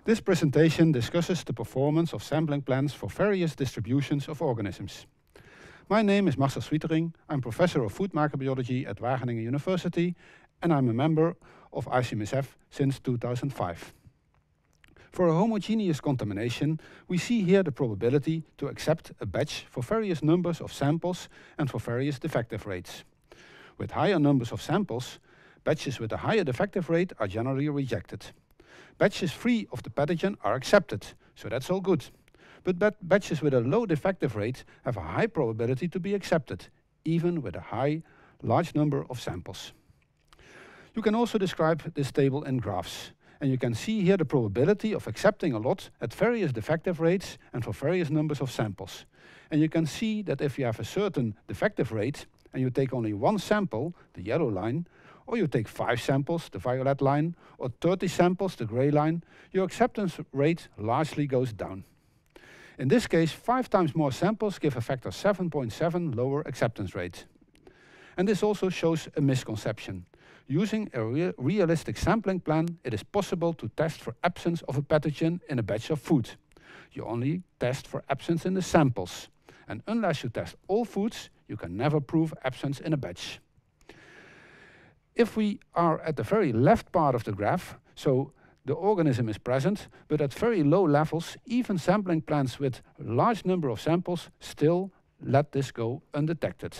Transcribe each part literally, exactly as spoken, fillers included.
This presentation discusses the performance of sampling plans for various distributions of organisms. My name is Marcel Swietering. I'm professor of food microbiology at Wageningen University, and I'm a member of I C M S F since two thousand five. For a homogeneous contamination, we see here the probability to accept a batch for various numbers of samples and for various defective rates. With higher numbers of samples, batches with a higher defective rate are generally rejected. Batches free of the pathogen are accepted, so that's all good. But bat batches with a low defective rate have a high probability to be accepted, even with a high, large number of samples. You can also describe this table in graphs. And you can see here the probability of accepting a lot at various defective rates and for various numbers of samples. And you can see that if you have a certain defective rate and you take only one sample, the yellow line, or you take five samples, the violet line, or thirty samples, the gray line, your acceptance rate largely goes down. In this case, five times more samples give a factor seven point seven lower acceptance rate. And this also shows a misconception. Using a rea realistic sampling plan, it is possible to test for absence of a pathogen in a batch of food. You only test for absence in the samples. And unless you test all foods, you can never prove absence in a batch. If we are at the very left part of the graph, so the organism is present, but at very low levels, even sampling plans with a large number of samples still let this go undetected.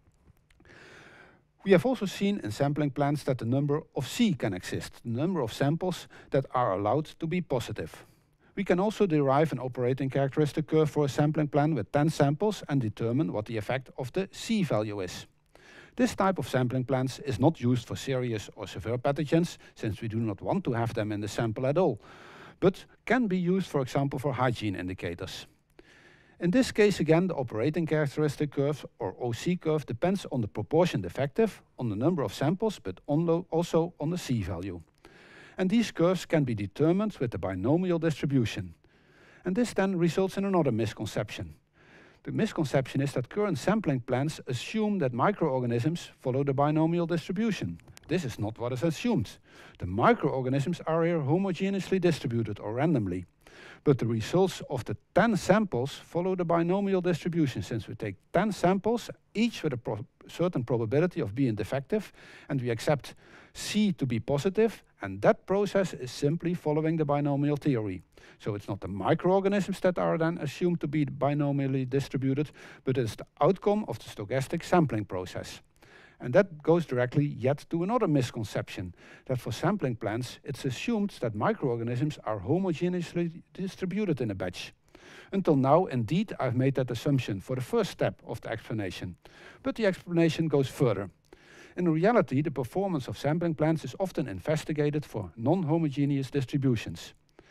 We have also seen in sampling plans that the number of C can exist, the number of samples that are allowed to be positive. We can also derive an operating characteristic curve for a sampling plan with ten samples and determine what the effect of the C value is. This type of sampling plans is not used for serious or severe pathogens, since we do not want to have them in the sample at all, but can be used, for example, for hygiene indicators. In this case, again, the operating characteristic curve, or O C curve, depends on the proportion defective, on the number of samples, but on also on the C value. And these curves can be determined with the binomial distribution. And this then results in another misconception. The misconception is that current sampling plans assume that microorganisms follow the binomial distribution. This is not what is assumed. The microorganisms are here homogeneously distributed or randomly. But the results of the ten samples follow the binomial distribution, since we take ten samples, each with a pro certain probability of being defective, and we accept C to be positive, and that process is simply following the binomial theory. So it's not the microorganisms that are then assumed to be binomially distributed, but it's the outcome of the stochastic sampling process. And that goes directly yet to another misconception, that for sampling plans, it's assumed that microorganisms are homogeneously distributed in a batch. Until now, indeed, I've made that assumption for the first step of the explanation. But the explanation goes further. In reality, the performance of sampling plans is often investigated for non-homogeneous distributions.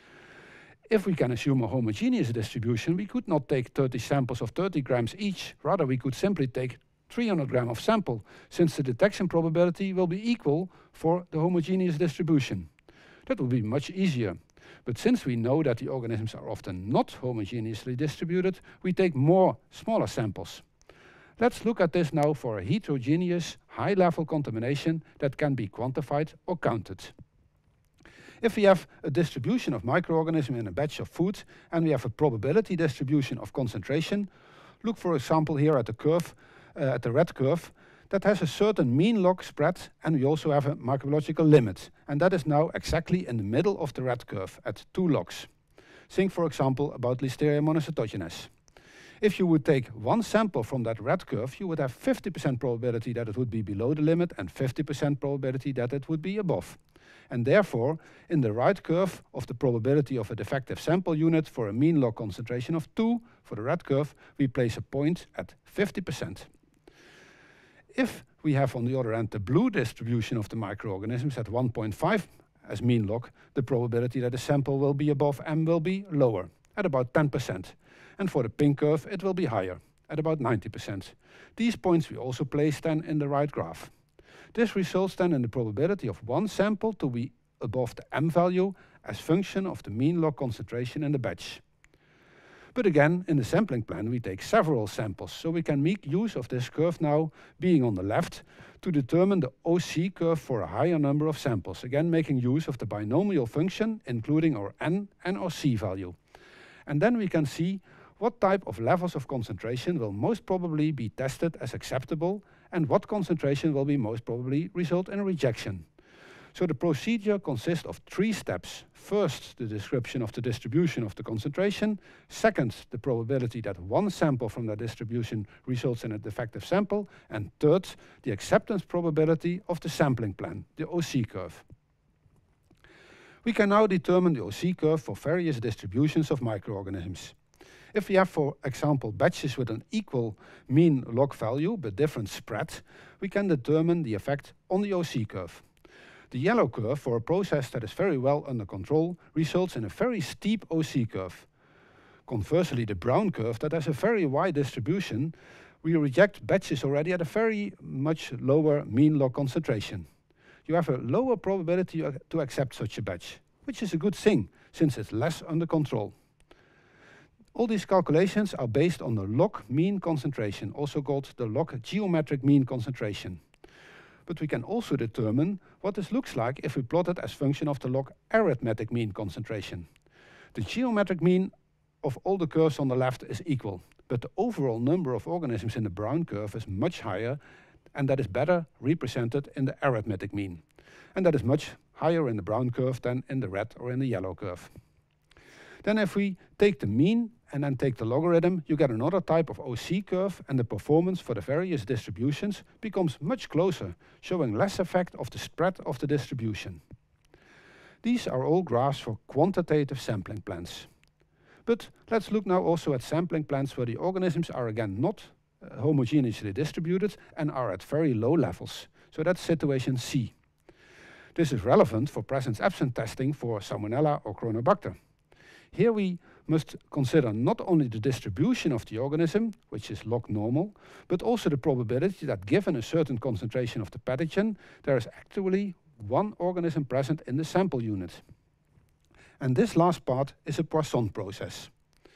If we can assume a homogeneous distribution, we could not take thirty samples of thirty grams each. Rather, we could simply take three hundred grams of sample, since the detection probability will be equal for the homogeneous distribution. That will be much easier. But since we know that the organisms are often not homogeneously distributed, we take more smaller samples. Let's look at this now for a heterogeneous, high-level contamination that can be quantified or counted. If we have a distribution of microorganisms in a batch of food, and we have a probability distribution of concentration, look for example here at the curve, uh, at the red curve, that has a certain mean log spread, and we also have a microbiological limit. And that is now exactly in the middle of the red curve at two logs. Think for example about Listeria monocytogenes. If you would take one sample from that red curve, you would have fifty percent probability that it would be below the limit and fifty percent probability that it would be above. And therefore, in the right curve of the probability of a defective sample unit for a mean log concentration of two, for the red curve, we place a point at fifty percent. If we have on the other end the blue distribution of the microorganisms at one point five as mean log, the probability that the sample will be above M will be lower, at about ten percent. And for the pink curve, it will be higher, at about ninety percent. These points we also place then in the right graph. This results then in the probability of one sample to be above the M value as function of the mean log concentration in the batch. But again, in the sampling plan, we take several samples, so we can make use of this curve now being on the left to determine the O C curve for a higher number of samples, again making use of the binomial function, including our n and our c value. And then we can see what type of levels of concentration will most probably be tested as acceptable and what concentration will be most probably result in a rejection. So the procedure consists of three steps. First, the description of the distribution of the concentration. Second, the probability that one sample from that distribution results in a defective sample. And third, the acceptance probability of the sampling plan, the O C curve. We can now determine the O C curve for various distributions of microorganisms. If we have, for example, batches with an equal mean log value but different spread, we can determine the effect on the O C curve. The yellow curve for a process that is very well under control results in a very steep O C curve. Conversely, the brown curve that has a very wide distribution, we reject batches already at a very much lower mean log concentration. You have a lower probability to accept such a batch, which is a good thing, since it's less under control. All these calculations are based on the log mean concentration, also called the log geometric mean concentration. But we can also determine what this looks like if we plot it as function of the log arithmetic mean concentration. The geometric mean of all the curves on the left is equal, but the overall number of organisms in the brown curve is much higher, and that is better represented in the arithmetic mean. And that is much higher in the brown curve than in the red or in the yellow curve. Then if we take the mean and then take the logarithm, you get another type of O C curve, and the performance for the various distributions becomes much closer, showing less effect of the spread of the distribution. These are all graphs for quantitative sampling plans. But let's look now also at sampling plans where the organisms are again not uh, homogeneously distributed and are at very low levels. So that's situation C. This is relevant for presence-absent testing for Salmonella or Chronobacter. Here we must consider not only the distribution of the organism, which is log normal, but also the probability that given a certain concentration of the pathogen, there is actually one organism present in the sample unit. And this last part is a Poisson process.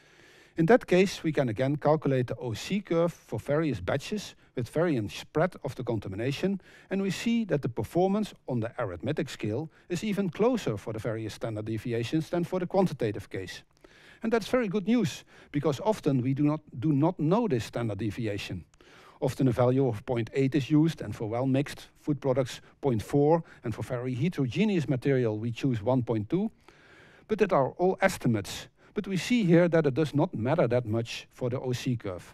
In that case, we can again calculate the O C curve for various batches with varying spread of the contamination, and we see that the performance on the arithmetic scale is even closer for the various standard deviations than for the quantitative case. And that's very good news, because often we do not, do not know this standard deviation. Often a value of zero point eight is used, and for well-mixed food products zero point four, and for very heterogeneous material we choose one point two. But that are all estimates. But we see here that it does not matter that much for the O C curve.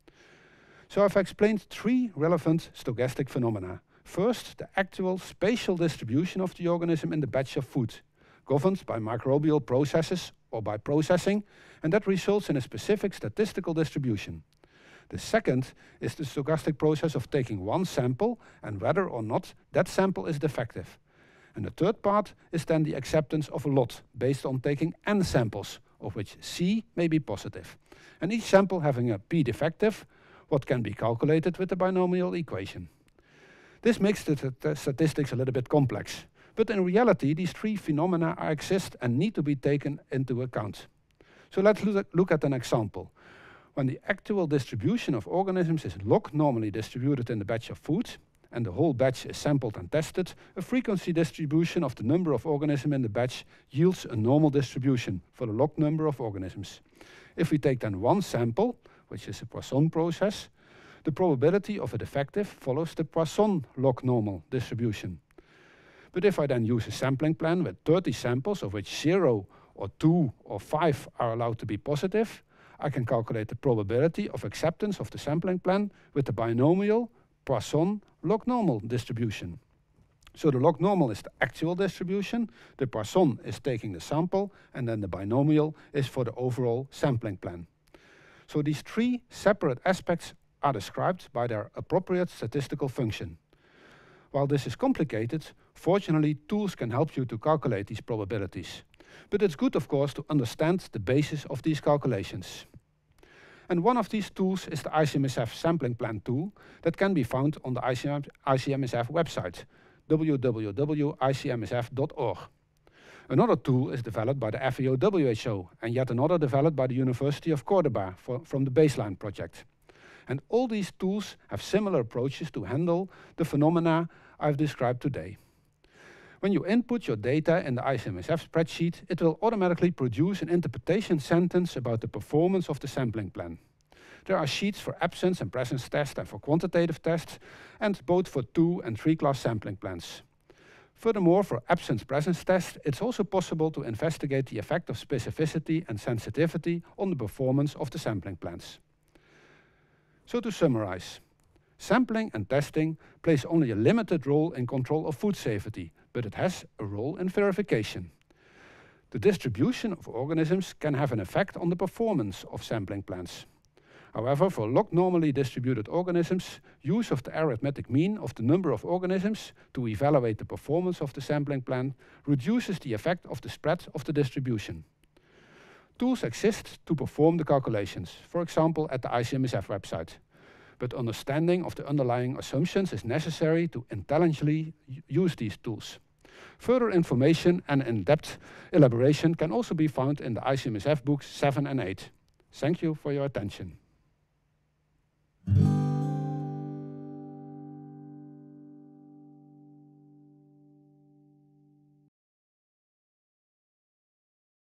So I've explained three relevant stochastic phenomena. First, the actual spatial distribution of the organism in the batch of food, governed by microbial processes or by processing, and that results in a specific statistical distribution. The second is the stochastic process of taking one sample and whether or not that sample is defective. And the third part is then the acceptance of a lot, based on taking n samples, of which C may be positive. And each sample having a p defective, what can be calculated with the binomial equation. This makes the, the statistics a little bit complex, but in reality these three phenomena exist and need to be taken into account. So let's look at an example. When the actual distribution of organisms is log normally distributed in the batch of food, and the whole batch is sampled and tested, a frequency distribution of the number of organisms in the batch yields a normal distribution for the log number of organisms. If we take then one sample, which is a Poisson process, the probability of a defective follows the Poisson log normal distribution. But if I then use a sampling plan with thirty samples, of which zero or two or five are allowed to be positive, I can calculate the probability of acceptance of the sampling plan with the binomial Poisson log normal distribution. So the log normal is the actual distribution, the Poisson is taking the sample, and then the binomial is for the overall sampling plan. So these three separate aspects are described by their appropriate statistical function. While this is complicated, fortunately tools can help you to calculate these probabilities. But it's good, of course, to understand the basis of these calculations. And one of these tools is the I C M S F sampling plan tool that can be found on the I C M S F website, w w w dot I C M S F dot org. Another tool is developed by the F A O W H O, and yet another developed by the University of Cordoba for, from the Baseline project. And all these tools have similar approaches to handle the phenomena I've described today. When you input your data in the I C M S F spreadsheet, it will automatically produce an interpretation sentence about the performance of the sampling plan. There are sheets for absence and presence tests and for quantitative tests, and both for two and three class sampling plans. Furthermore, for absence-presence tests, it's also possible to investigate the effect of specificity and sensitivity on the performance of the sampling plans. So to summarize, sampling and testing plays only a limited role in control of food safety, but it has a role in verification. The distribution of organisms can have an effect on the performance of sampling plans. However, for log-normally distributed organisms, use of the arithmetic mean of the number of organisms to evaluate the performance of the sampling plan reduces the effect of the spread of the distribution. Tools exist to perform the calculations, for example at the I C M S F website. But understanding of the underlying assumptions is necessary to intelligently use these tools. Further information and in-depth elaboration can also be found in the I C M S F books seven and eight. Thank you for your attention.